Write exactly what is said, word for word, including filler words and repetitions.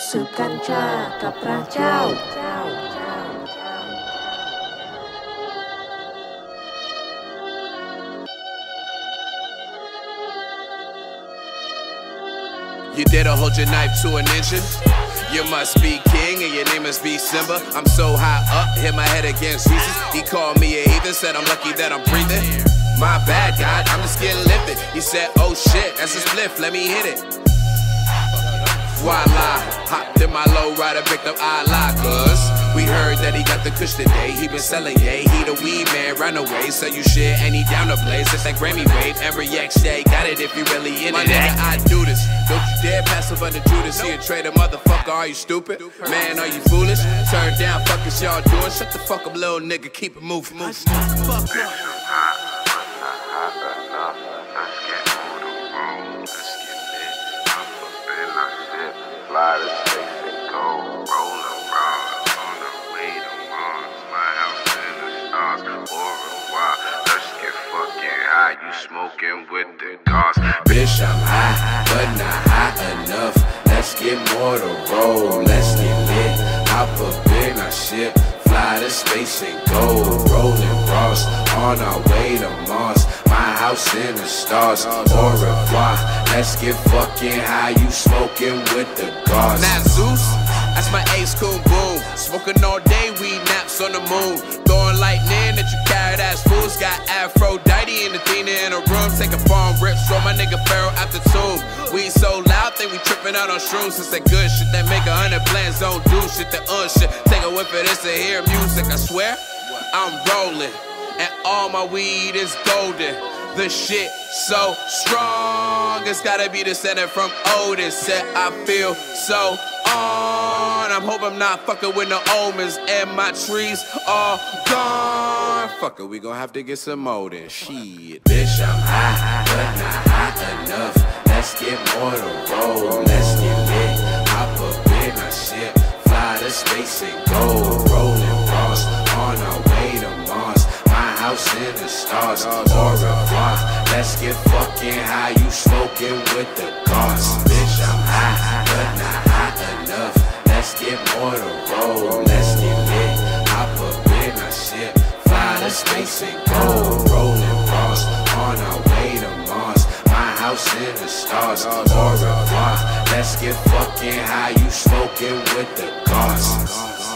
สืบกัญชากับพระเจ้า You dare to hold your knife to a ninja? You must be king and your name must be Simba. I'm so high up, hit my head against Jesus. He called me a heathen, said I'm lucky that I'm breathing. My bad, God, I'm just getting lifted. He said, oh shit, that's a spliff, let me hit it. Voila, hopped in my lowrider, picked up Allah, cuz we heard that he got the kush today. He been selling, yeah, he the weed man, run away. Sell you shit and he down the blaze. It's that Grammy wave, every X J got it if you really in it. My nigga, I do this. Don't you dare pass up under Judas. He a traitor, motherfucker, are you stupid? Man, are you foolish? Turn down, fuck is y'all doing? Shut the fuck up, little nigga, keep it moving, moving. Fuck up. Fly to space and go, roll around on the way to Mars. My house in the stars, au revoir. Let's get fucking high, you smoking with the cars. Bitch, I'm high, but not high enough. Let's get more to roll, let's get lit. Hop up in our ship, fly to space and go, rolling Ross on our way to Mars. My house in the stars, au revoir. Let's get fucking high, you smoking with the gods. Now Zeus, that's my ace coon boom. Smoking all day, weed naps on the moon. Throwing lightning at you carrot ass fools. Got Aphrodite and Athena in a room. Taking farm rips, throw my nigga Pharaoh out the tomb. We so loud, think we tripping out on shrooms. It's that good shit that make a hundred plans don't do shit. The un shit, take a whiff of this to hear music. I swear, I'm rolling. And all my weed is golden. The shit so strong, it's gotta be the center from Otis. Said I feel so on. I'm hoping I'm not fucking with no omens. And my trees are gone. Fuck it, we gon' have to get some more than shit. Bitch, I'm high, but not high enough. Let's get more to roll, let's get lit. Hop up in our ship, fly to space and go. Rolling Ross on our way to Mars. House in the stars, au revoir. Let's get fucking high, you smoking with the gods. Bitch, I'm high, but not high enough. Let's get more to roll, let's get lit. Hop up in our ship, fly to space and go. Rolling Ross on our way to Mars. My house in the stars, au revoir. Let's get fucking high, you smoking with the gods.